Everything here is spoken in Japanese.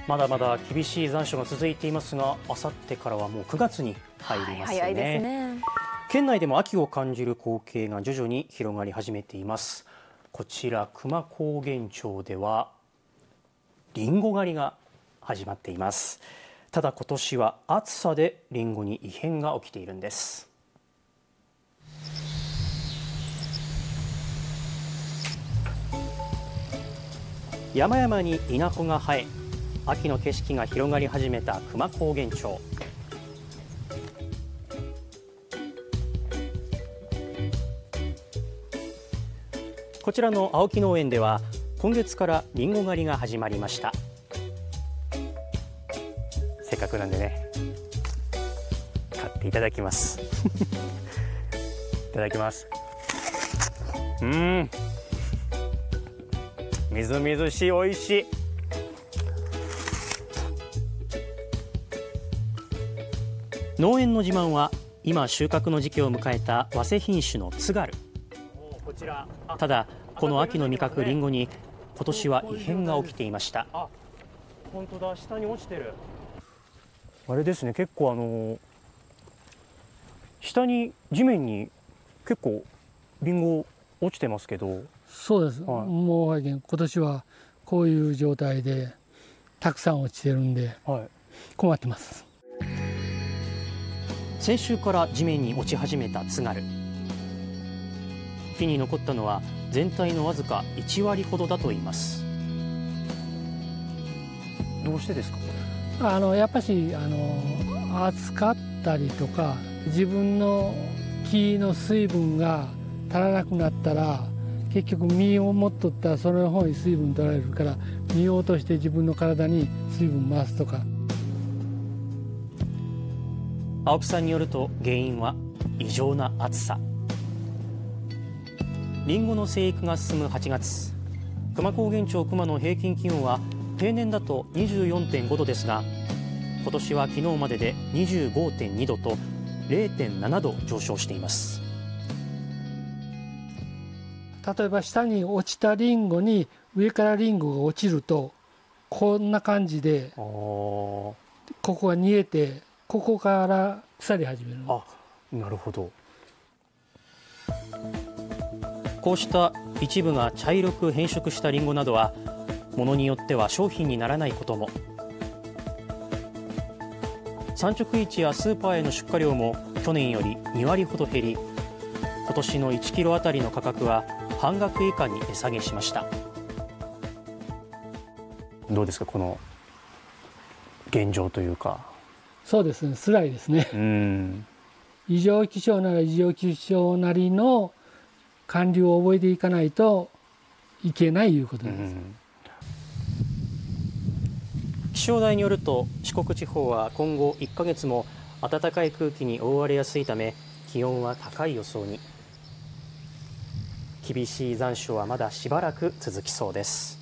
まだまだ厳しい残暑が続いていますが、あさってからはもう9月に入りますね。 早いですね。 県内でも秋を感じる光景が徐々に広がり始めています。こちら久万高原町ではリンゴ狩りが始まっています。ただ今年は暑さでリンゴに異変が起きているんです。山々に稲穂が生え、秋の景色が広がり始めた久万高原町。こちらの青木農園では今月からリンゴ狩りが始まりました。せっかくなんでね、買っていただきますいただきます。みずみずしい、おいしい。農園の自慢は今収穫の時期を迎えた早生品種の津軽。ただこの秋の味覚リンゴに今年は異変が起きていました。本当だ、下に落ちてる。あれですね、結構下に地面に結構リンゴ落ちてますけど。 そうです、はい、もう今年はこういう状態でたくさん落ちてるんで、困ってます。 先週から地面に落ち始めた津軽。木に残ったのは全体のわずか1割ほどだといいます。どうしてですか？ やっぱし暑かったりとか、自分の木の水分が足らなくなったら、結局実を持っとったらその方に水分取られるから、実を落として自分の体に水分回すとか。 青木さんによると原因は異常な暑さ。リンゴの生育が進む8月、久万高原町久万の平均気温は平年だと 24.5 度ですが、今年は昨日までで 25.2 度と 0.7 度上昇しています。 例えば下に落ちたリンゴに上からリンゴが落ちるとこんな感じで、ここが煮えて、ここから腐り始める。 なるほど。こうした一部が茶色く変色したリンゴなどは、ものによっては商品にならないことも。産直市やスーパーへの出荷量も去年より2割ほど減り、今年の1キロあたりの価格は半額以下に値下げしました。どうですか、この現状というか。 そうですね、辛いですね。異常気象なら異常気象なりの管理を覚えていかないといけないいうことです。 気象台によると、四国地方は今後1ヶ月も暖かい空気に覆われやすいため、気温は高い予想に。厳しい残暑はまだしばらく続きそうです。